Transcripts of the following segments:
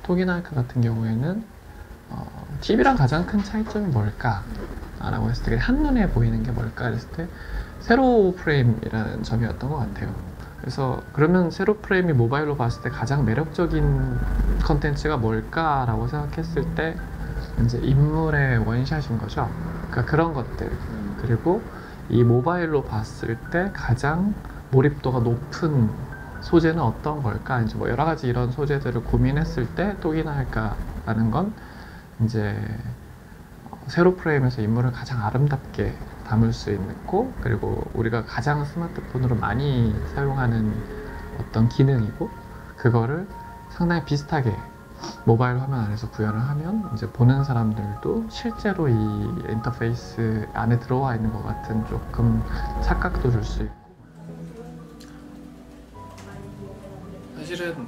토기나이카 같은 경우에는 TV랑 가장 큰 차이점이 뭘까? 라고 했을 때 한눈에 보이는 게 뭘까? 했을 때 세로 프레임이라는 점이었던 것 같아요. 그래서 그러면 세로 프레임이 모바일로 봤을 때 가장 매력적인 컨텐츠가 뭘까라고 생각했을 때 이제 인물의 원샷인 거죠. 그러니까 그런 것들, 그리고 이 모바일로 봤을 때 가장 몰입도가 높은 소재는 어떤 걸까? 이제 뭐 여러 가지 이런 소재들을 고민했을 때 토기나이카라는 건 이제 세로 프레임에서 인물을 가장 아름답게 담을 수 있고, 그리고 우리가 가장 스마트폰으로 많이 사용하는 어떤 기능이고, 그거를 상당히 비슷하게 모바일 화면 안에서 구현을 하면 이제 보는 사람들도 실제로 이 인터페이스 안에 들어와 있는 것 같은 조금 착각도 줄 수 있고. 사실은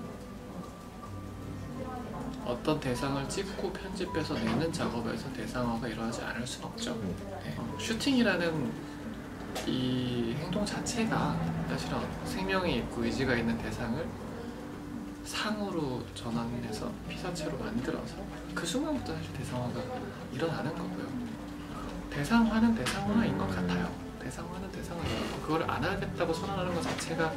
어떤 대상을 찍고 편집해서 내는 작업에서 대상화가 일어나지 않을 수는 없죠. 네. 슈팅이라는 이 행동 자체가 사실은 생명이 있고 의지가 있는 대상을 상으로 전환해서 피사체로 만들어서 그 순간부터 사실 대상화가 일어나는 거고요. 대상화는 대상화인 것 같아요. 대상화는 대상화인 것, 그걸 안 하겠다고 선언하는 것 자체가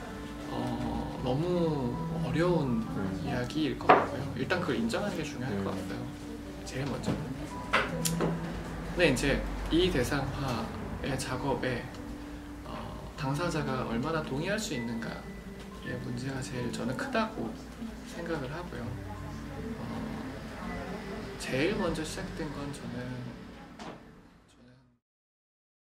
너무 어려운 이야기일 것 같고요. 일단 그걸 인정하는 게 중요할 것 같고요. 제일 먼저. 근데 이제 이 대상화의 작업에 당사자가 얼마나 동의할 수 있는가의 문제가 제일 저는 크다고 생각을 하고요. 제일 먼저 시작된 건 저는